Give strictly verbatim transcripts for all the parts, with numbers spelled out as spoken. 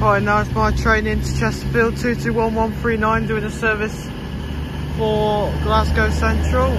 Right, now it's my train into Chesterfield two two one one three nine, doing a service for Glasgow Central.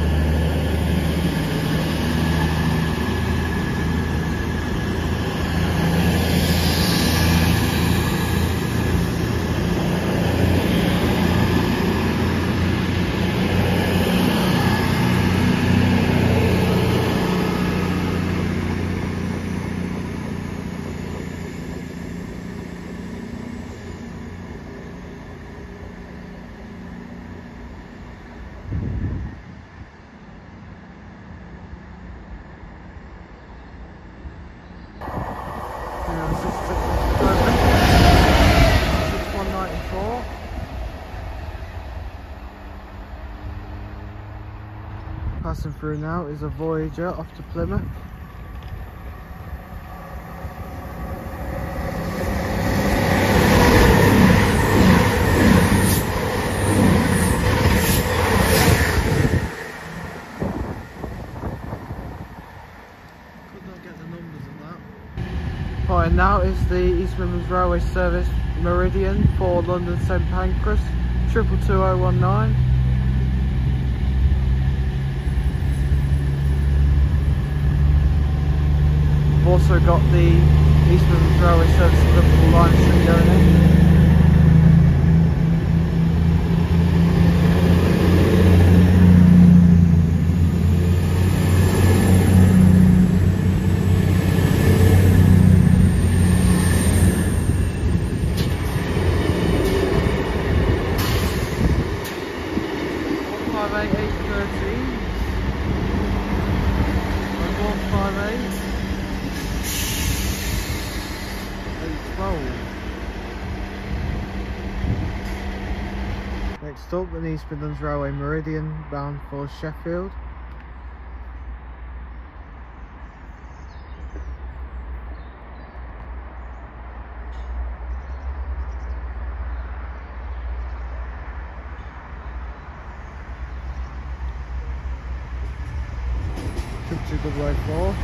one ninety-four. Passing through now is a Voyager off to Plymouth. Right, and now is the East Midlands Railway Service Meridian for London Saint Pancras, triple two oh one nine. We've also got the East Midlands Railway Service Liverpool line stream going in. Next up, an East Midlands Railway Meridian bound for Sheffield. two two oh four.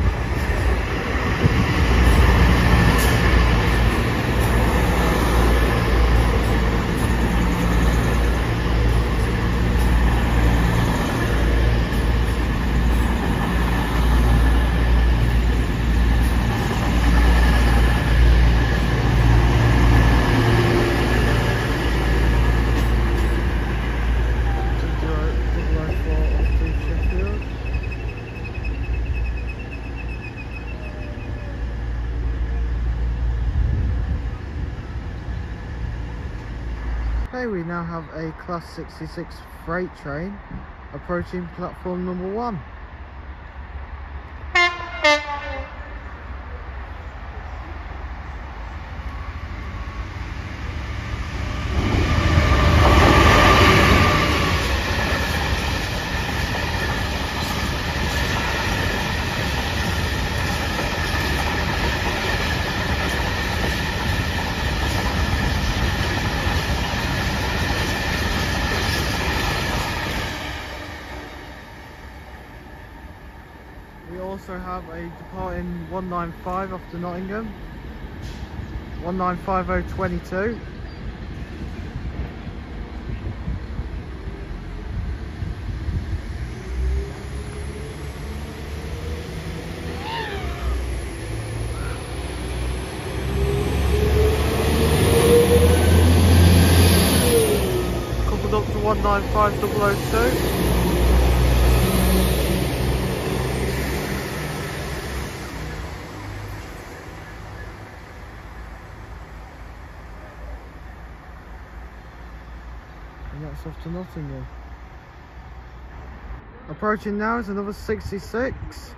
Okay, we now have a Class sixty-six freight train approaching platform number one. We also have a departing one nine five off to Nottingham, one nine five oh twenty-two. Coupled up to one nine five oh oh two. And that's off to Nottingham. Approaching now is another sixty-six.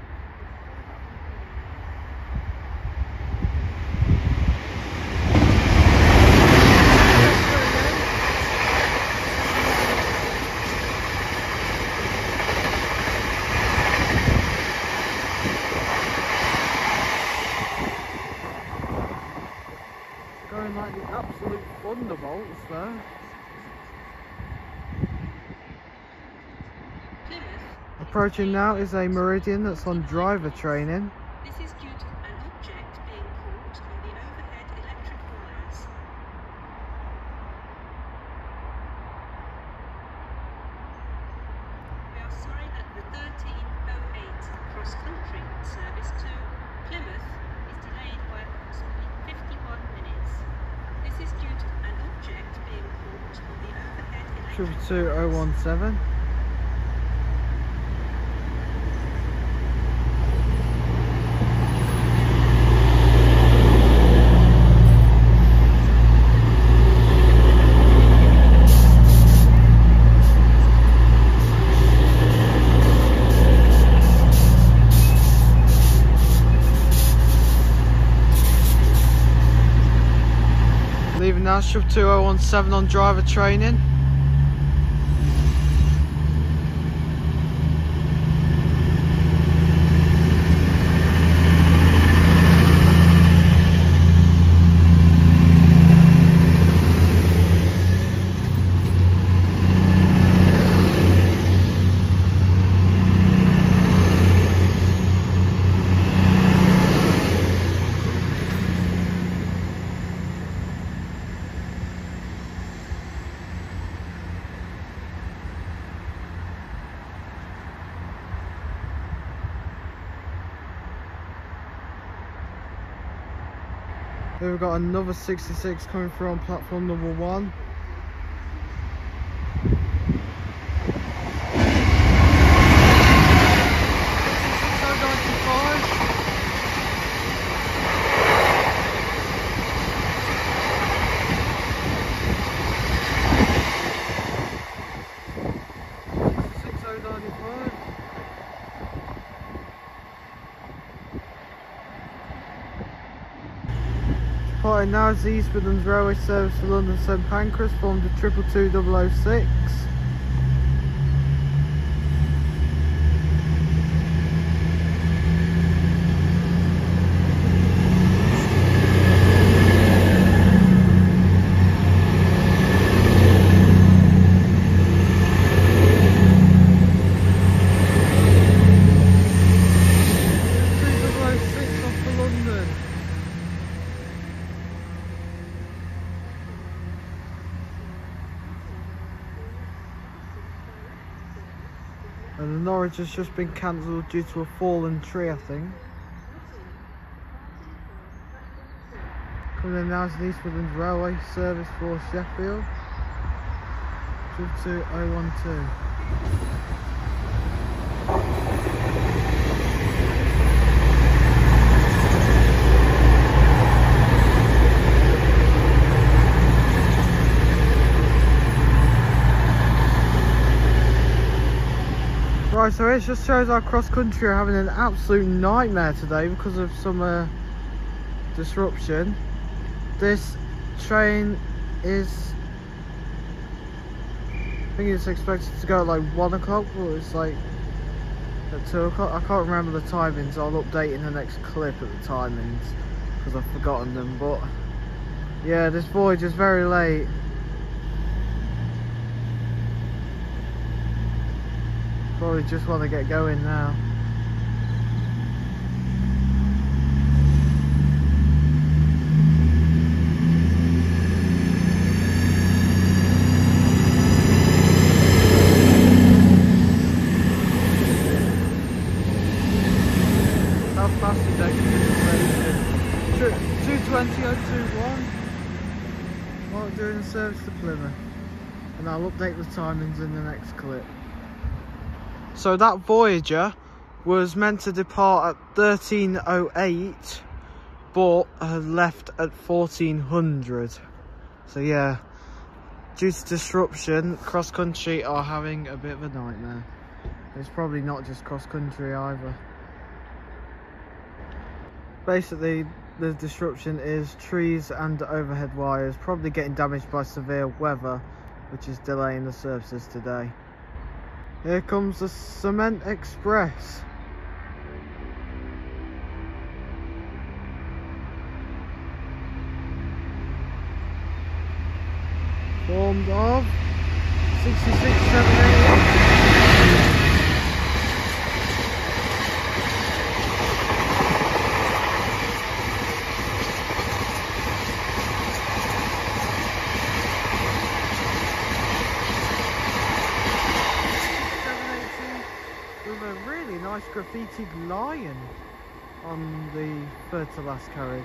Going like the absolute thunderbolts there. Approaching now is a Meridian that's on driver training. This is due to an object being caught on the overhead electric thirteen oh eight cross-country service to Plymouth is delayed by approximately fifty-one minutes. This is due to an object being caught on the overhead electric two oh one seven. Leaving now, shove two oh one seven on driver training. Then we've got another sixty-six coming through on platform number one. six oh ninety-five. Departing now is the East Midlands Railway service to London St Pancras, formed of triple two double oh six. And the Norwich has just been cancelled due to a fallen tree, I think. Coming in now is the East Midlands Railway service for Sheffield. two two oh one two. Right, so it just shows our cross country are having an absolute nightmare today because of some uh, disruption. This train is, I think it's expected to go at like one o'clock, but it's like at two o'clock. I can't remember the timings. I'll update in the next clip at the timings because I've forgotten them. But yeah, this voyage is very late. Probably just want to get going now. South Passage exit two twenty oh twenty-one. While doing a service to Plymouth, and I'll update the timings in the next clip. So that Voyager was meant to depart at thirteen oh eight, but had left at fourteen hundred. So yeah, due to disruption, cross country are having a bit of a nightmare. It's probably not just cross country either. Basically, the disruption is trees and overhead wires probably getting damaged by severe weather, which is delaying the services today. Here comes the Cement Express. Formed of sixty-six seventy-eight. With a graffitied lion on the third to last carriage.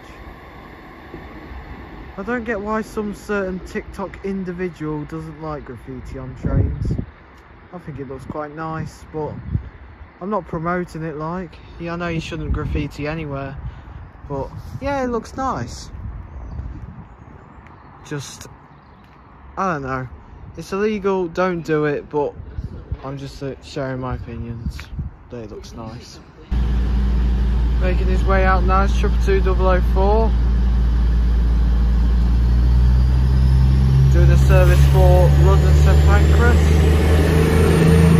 I don't get why some certain TikTok individual doesn't like graffiti on trains. I think it looks quite nice, but I'm not promoting it like. Yeah, I know you shouldn't graffiti anywhere, but yeah, it looks nice. Just, I don't know. It's illegal, don't do it, but I'm just uh, sharing my opinions that it looks nice. Making his way out now, it's triple two double oh four. Doing a service for London St Pancras.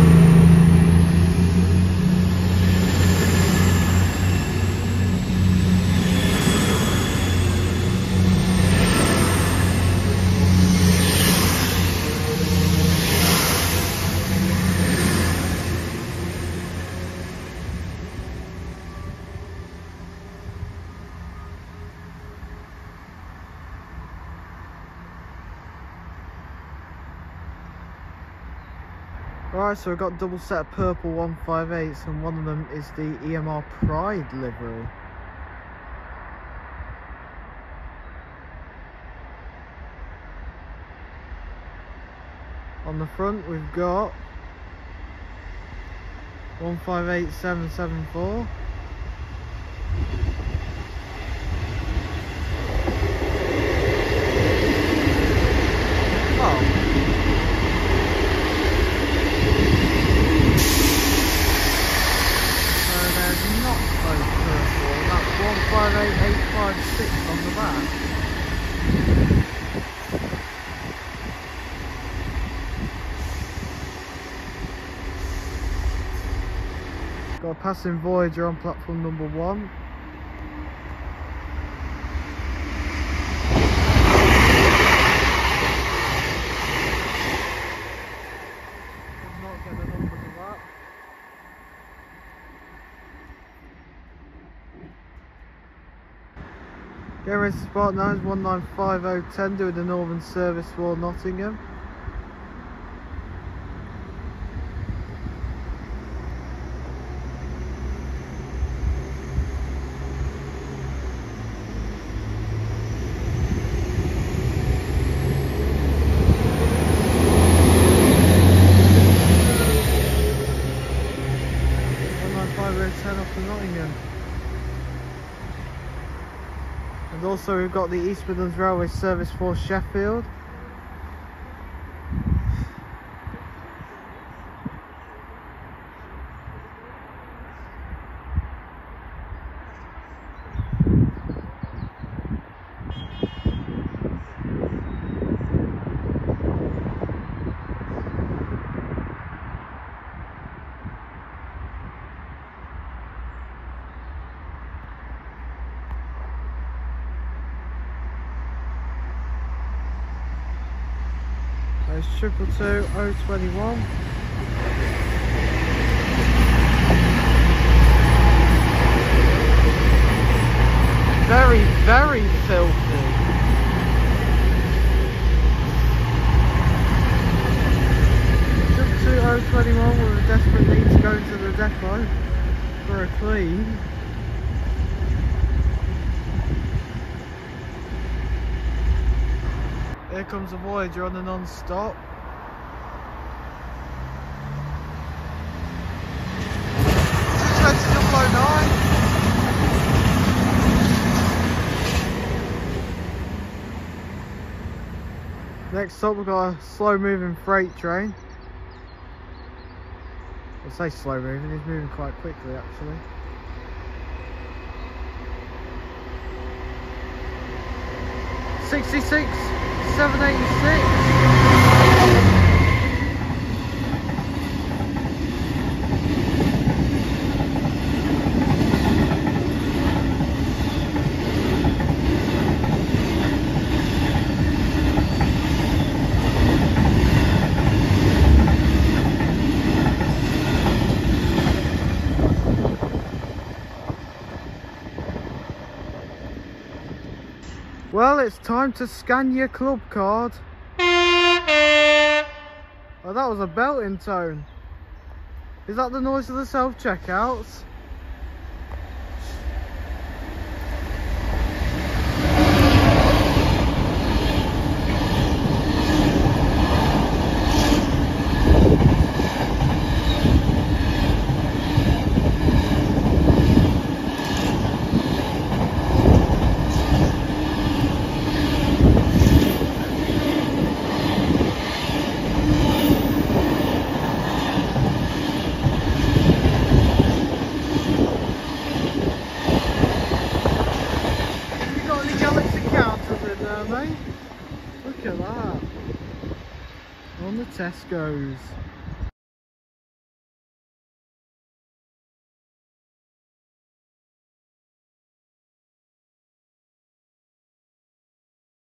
Right, so we've got a double set of purple one fifty-eights and one of them is the E M R Pride livery. On the front we've got one five eight seven seven four. Oh. one five eight eight five six on the back. Got a passing Voyager on platform number one. Did not get the numbers of that. Getting ready to spot now is one nine five oh one oh doing the northern service for Nottingham. one nine five oh one oh off to Nottingham. And also we've got the East Midlands Railway service for Sheffield. There's triple two oh twenty-one. Very, very filthy. Triple two oh twenty-one with a desperate need to go into the depot for a clean. Here comes a Voyager on a non-stop. Next up we've got a slow moving freight train. I say slow moving, he's moving quite quickly actually. sixty-six seven eighty-six. Well, it's time to scan your club card. Oh, that was a belting tone. Is that the noise of the self-checkouts? Mate, look at that on the Tesco's.